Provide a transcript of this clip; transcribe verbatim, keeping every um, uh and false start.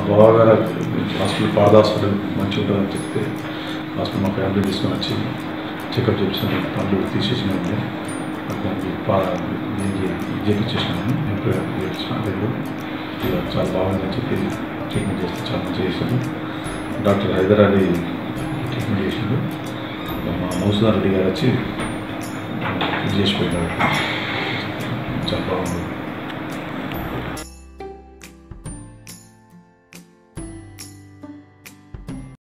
బావగారు hospital Partha hospital మంచిగా ఉంటుందని చెప్తే హాస్పిటల్ మా ఫ్యామిలీ తీసుకొని వచ్చి చెకప్ చేసిన పనులు తీసేసినాము. దానికి పా చేపించేసినాము. చేపించిన అదే ఇలా చాలా బాగుందని చెప్పి ట్రీట్మెంట్ చేస్తే చాలా మంచిగా చేశాను. డాక్టర్ హైదరాబాద్ ట్రీట్మెంట్ చేసిండు. మా మౌసుదార్ రెడ్డి గారు వచ్చి ఇది చేసిపోయినారు.